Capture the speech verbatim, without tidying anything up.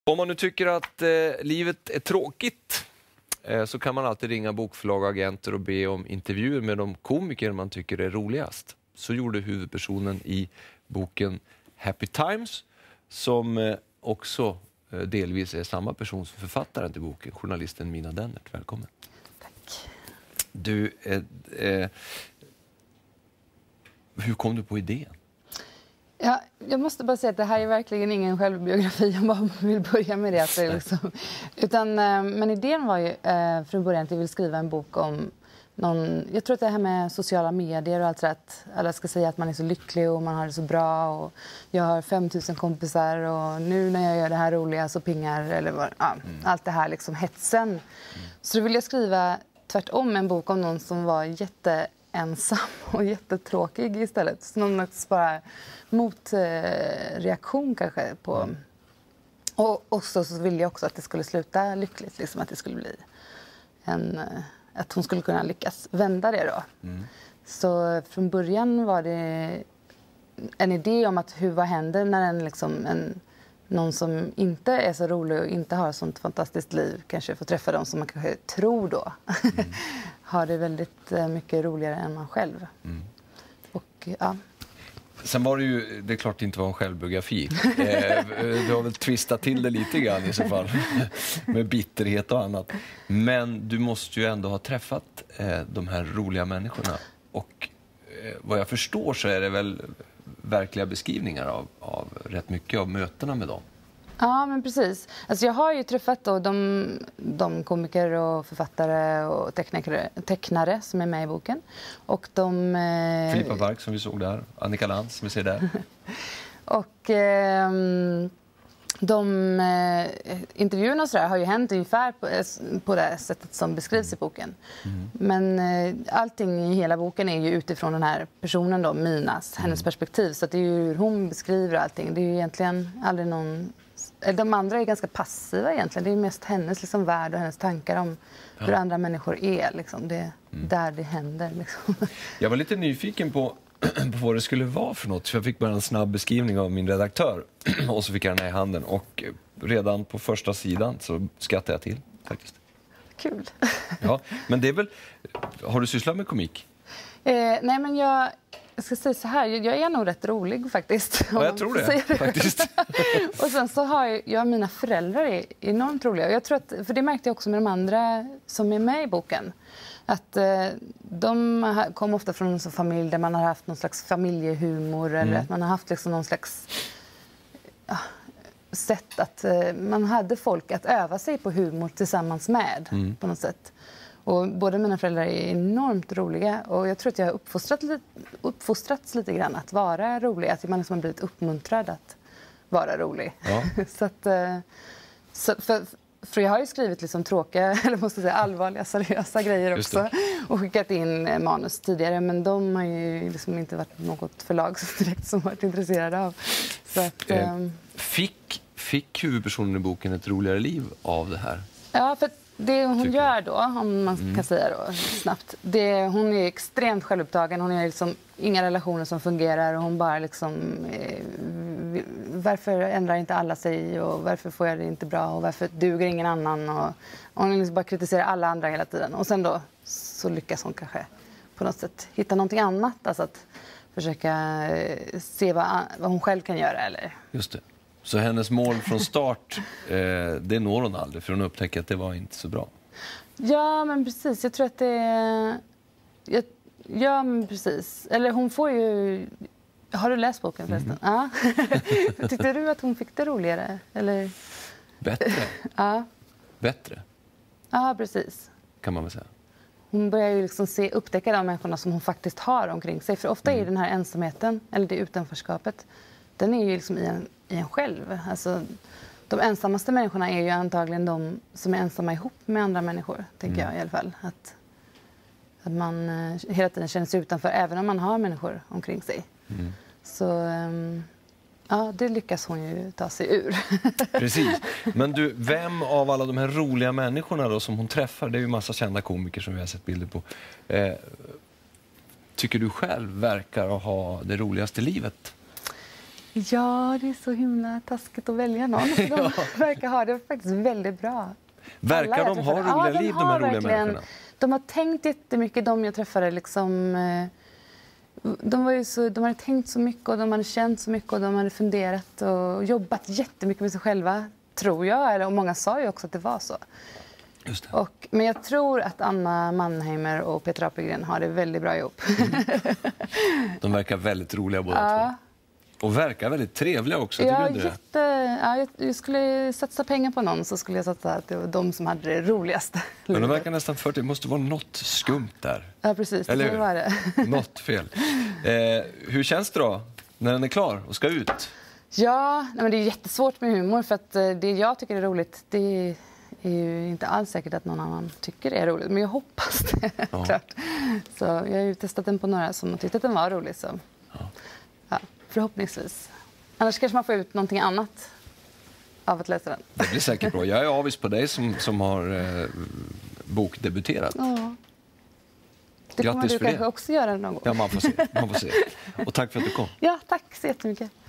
Om man nu tycker att eh, livet är tråkigt eh, så kan man alltid ringa bokförlag och agenter och be om intervjuer med de komiker man tycker är roligast. Så gjorde huvudpersonen i boken Happy Times, som eh, också eh, delvis är samma person som författaren till boken, journalisten Mina Dennert. Välkommen. Tack. Du, eh, eh, hur kom du på idén? Ja, jag måste bara säga att det här är verkligen ingen självbiografi. Jag bara vill börja med det. Att det liksom. Utan, men idén var ju från början att jag vill skriva en bok om någon... Jag tror att det här med sociala medier och allt det, att alla ska säga att man är så lycklig och man har det så bra. Och jag har fem tusen kompisar och nu när jag gör det här roliga så pingar eller vad, ja, mm. allt det här liksom hetsen. Mm. Så då vill jag skriva tvärtom en bok om någon som var jätte... ensam och jättetråkig istället. Så någon bara motreaktion kanske på... Mm. Och också så ville jag också att det skulle sluta lyckligt. Liksom att det skulle bli en... Att hon skulle kunna lyckas vända det då. Mm. Så från början var det en idé om att hur, vad händer när en, liksom, en, någon som inte är så rolig och inte har ett sånt fantastiskt liv kanske får träffa dem som man kanske tror då. Mm. har det väldigt mycket roligare än man själv. Mm. Och, ja. Sen var det ju, det är klart det inte var en självbiografi. eh, du har väl twistat till det lite grann i så fall. Med bitterhet och annat. Men du måste ju ändå ha träffat eh, de här roliga människorna. Och eh, vad jag förstår så är det väl verkliga beskrivningar av, av rätt mycket av mötena med dem. Ja, men precis. Alltså jag har ju träffat då de, de komiker och författare och tecknare, tecknare som är med i boken. Och de... Eh... Filippa Bark som vi såg där, Annika Lantz som vi ser där. och eh, de eh, intervjuerna och så där har ju hänt ungefär på, på det sättet som beskrivs i boken. Mm. Men eh, allting i hela boken är ju utifrån den här personen då, Minas, hennes mm. perspektiv. Så att det är ju hur hon beskriver allting. Det är ju egentligen aldrig någon... De andra är ganska passiva egentligen. Det är mest hennes liksom värld och hennes tankar om ja. hur andra människor är. Liksom. Det är mm. där det händer. Liksom. Jag var lite nyfiken på, på vad det skulle vara för något. För jag fick bara en snabb beskrivning av min redaktör. Och så fick jag den här i handen. Och redan på första sidan så skrattade jag till faktiskt. Kul. Ja, men det är väl... Har du sysslat med komik? Eh, nej, men jag... Jag ska säga så här, jag är nog rätt rolig faktiskt. Ja, jag tror det, det. faktiskt. och sen så har jag, jag mina föräldrar är enormt roliga. Och jag tror att, för det märkte jag också med de andra som är med i boken. Att eh, de kom ofta från en sån familj där man har haft någon slags familjehumor. Mm. Eller att man har haft liksom någon slags ja, sätt att eh, man hade folk att öva sig på humor tillsammans med mm. på något sätt. Och båda mina föräldrar är enormt roliga och jag tror att jag har uppfostrat lite, uppfostrats lite grann att vara rolig. Att man liksom har blivit uppmuntrad att vara rolig. Ja. så att, så för, för jag har ju skrivit liksom tråkiga, eller måste säga allvarliga, seriösa grejer också. Och skickat in manus tidigare, men de har ju liksom inte varit något förlag direkt som varit intresserade av. Så att, eh, fick, fick huvudpersonen i boken ett roligare liv av det här? Ja, för det hon Tycker. gör då, om man mm. kan säga då, snabbt, det, hon är extremt självupptagen. Hon har liksom inga relationer som fungerar och hon bara liksom... Eh, varför ändrar inte alla sig och varför får jag det inte bra och varför duger ingen annan? Och, och hon liksom bara kritiserar alla andra hela tiden. Och sen då så lyckas hon kanske på något sätt hitta någonting annat. Alltså att försöka eh, se vad, vad hon själv kan göra. Eller... Just det. Så hennes mål från start, eh, det når hon aldrig för hon upptäcker att det var inte så bra. Ja, men precis. Jag tror att det är... Jag... Ja, men precis. Eller hon får ju... Har du läst boken förresten? Mm. Ja. Tyckte du att hon fick det roligare? Eller... Bättre. ja. Bättre. Ja, precis. Kan man väl säga. Hon börjar ju liksom se, upptäcka de människorna som hon faktiskt har omkring sig. För ofta mm. är den här ensamheten, eller det utanförskapet, den är ju liksom i en, i en själv. Alltså, de ensammaste människorna är ju antagligen de som är ensamma ihop med andra människor, tänker mm. jag i alla fall. Att, att man eh, hela tiden känner sig utanför, även om man har människor omkring sig. Mm. Så um, ja, det lyckas hon ju ta sig ur. Precis. Men du, vem av alla de här roliga människorna då som hon träffar, det är ju massa kända komiker som vi har sett bilder på, eh, tycker du själv verkar att ha det roligaste livet? Ja, det är så himla taskigt att välja någon. De Ja. verkar ha det faktiskt väldigt bra. Verkar Alla jag de ha träffade- roliga ja, de liv, de har här roliga verkligen- människorna? De har tänkt jättemycket, de jag träffade. Liksom, eh, de, var ju så, de hade tänkt så mycket och de hade känt så mycket och de hade funderat och jobbat jättemycket med sig själva, tror jag. Eller, och många sa ju också att det var så. Just det. Och, men jag tror att Anna Mannheimer och Peter Apelgren har det väldigt bra ihop. De verkar väldigt roliga båda Ja. två. Och verkar väldigt trevliga också, tycker Ja, du inte det? jätte, ja, jag, jag skulle satsa pengar på någon så skulle jag satsa att det var de som hade det roligaste. Men de livet. verkar nästan för det måste vara något skumt där. Ja, precis. Det Eller kan hur? vara det. Något fel. Eh, hur känns det då när den är klar och ska ut? Ja, nej, men det är jättesvårt med humor för att eh, det jag tycker är roligt det är ju inte alls säkert att någon annan tycker det är roligt. Men jag hoppas det, Ja. klart. Så jag har ju testat den på några som tyckte att den var rolig. Så. Ja, förhoppningsvis. Annars kanske man får ut någonting annat av att läsa den. Det blir säkert bra. Jag är avis på dig som, som har eh, bokdebuterat. Ja. Det kommer Grattis du för kanske det. också göra någon gång. Ja, man får se. Man får se. Och tack för att du kom. Ja, tack så jättemycket.